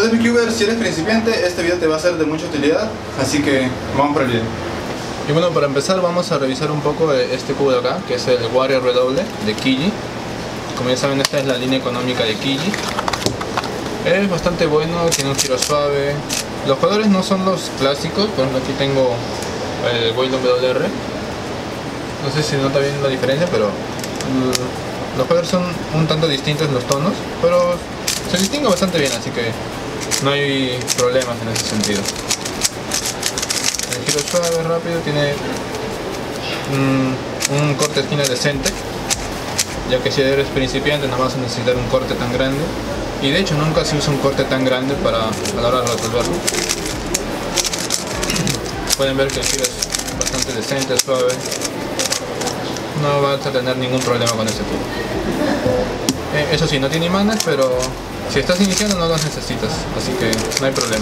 Entonces, VTuber, si eres principiante, este video te va a ser de mucha utilidad, así que vamos por el video. Y bueno, para empezar vamos a revisar un poco este cubo de acá, que es el Warrior Redoble de Kiji. Como ya saben, esta es la línea económica de Kiji. Es bastante bueno, tiene un giro suave. Los colores no son los clásicos, por ejemplo aquí tengo el Waylon WR. No sé si se nota bien la diferencia, pero los colores son un tanto distintos en los tonos, pero se distingue bastante bien, así que no hay problemas en ese sentido. El giro suave, rápido, tiene un corte de esquina decente, ya que si eres principiante no vas a necesitar un corte tan grande, y de hecho nunca se usa un corte tan grande a la hora de resolverlo. Pueden ver que el giro es bastante decente, suave, no vas a tener ningún problema con este cubo. Eso sí, no tiene imanes, pero si estás iniciando no los necesitas, así que no hay problema.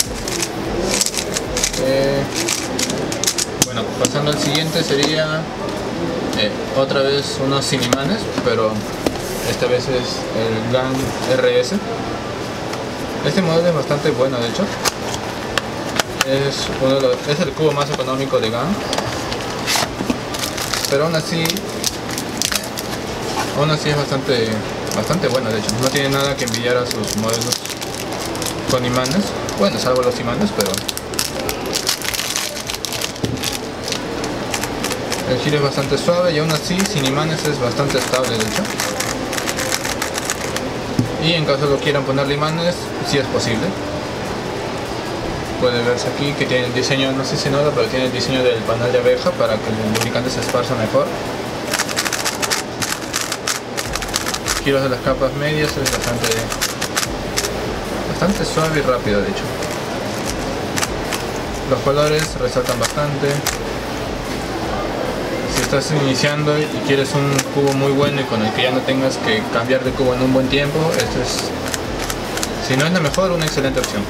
Bueno, pasando al siguiente sería otra vez unos sin imanes, pero esta vez es el GAN RS. Este modelo es bastante bueno, de hecho es el cubo más económico de GAN, pero aún así es bastante bueno. De hecho no tiene nada que envidiar a sus modelos con imanes, bueno, salvo los imanes, pero el giro es bastante suave y aún así sin imanes es bastante estable, de hecho. Y en caso lo quieran ponerle imanes, sí es posible. Puede verse aquí que tiene el diseño, no sé si se nota, pero tiene el diseño del panal de abeja para que el lubricante se esparza mejor. Giros de las capas medias es bastante suave y rápido, de hecho. Los colores resaltan bastante. Si estás iniciando y quieres un cubo muy bueno y con el que ya no tengas que cambiar de cubo en un buen tiempo, este es, si no es la mejor, una excelente opción.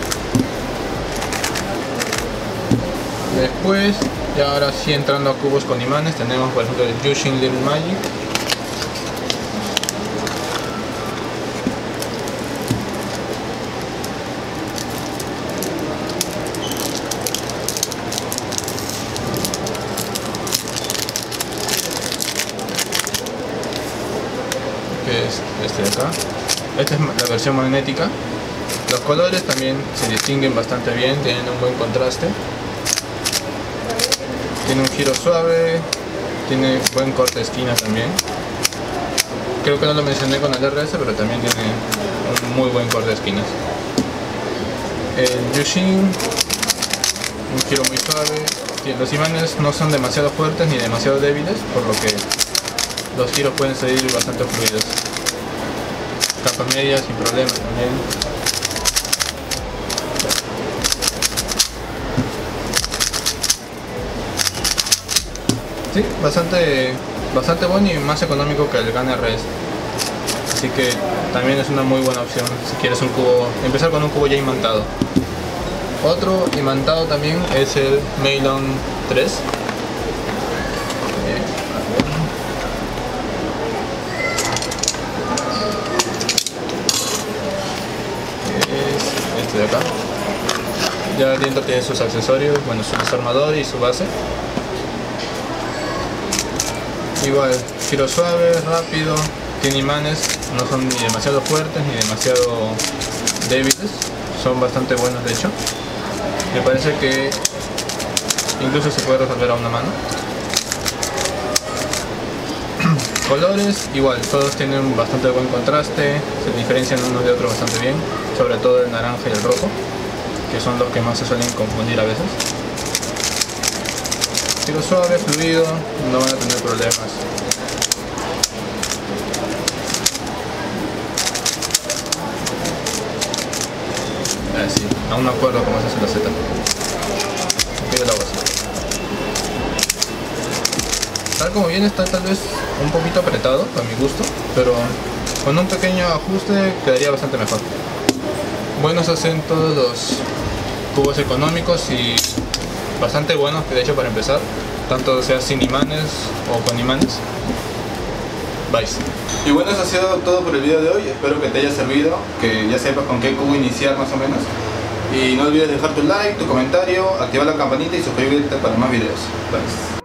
Después, ya ahora sí entrando a cubos con imanes, tenemos por ejemplo el Yushin Little Magic. Que es este de acá. Esta es la versión magnética. Los colores también se distinguen bastante bien, tienen un buen contraste. Tiene un giro suave, tiene buen corte de esquina también. Creo que no lo mencioné con el RS, pero también tiene un muy buen corte de esquinas. El Yushin, un giro muy suave. Los imanes no son demasiado fuertes ni demasiado débiles, por lo que los giros pueden salir bastante fluidos. Capa media sin problema también. Sí, bastante bueno y más económico que el GAN RS. Así que también es una muy buena opción si quieres empezar con un cubo ya imantado. Otro imantado también es el Meilong 3. Es este de acá. Ya dentro tiene sus accesorios, bueno, su desarmador y su base. Igual, giro suave, rápido, tiene imanes, no son ni demasiado fuertes ni demasiado débiles, son bastante buenos de hecho. Me parece que incluso se puede resolver a una mano. Colores, igual, todos tienen bastante buen contraste, se diferencian unos de otros bastante bien, sobre todo el naranja y el rojo, que son los que más se suelen confundir a veces. Giro suave, fluido, no van a tener problemas. Sí, aún no acuerdo cómo se hace la Z. Aquí lo hago así. Tal como viene está tal vez un poquito apretado para mi gusto, pero con un pequeño ajuste quedaría bastante mejor. Buenos hacen todos los cubos económicos y bastante buenos, de hecho, para empezar, tanto sea sin imanes o con imanes. Bye. Y bueno, eso ha sido todo por el video de hoy. Espero que te haya servido, que ya sepas con qué cubo iniciar más o menos. Y no olvides dejar tu like, tu comentario, activar la campanita y suscribirte para más videos. Bye.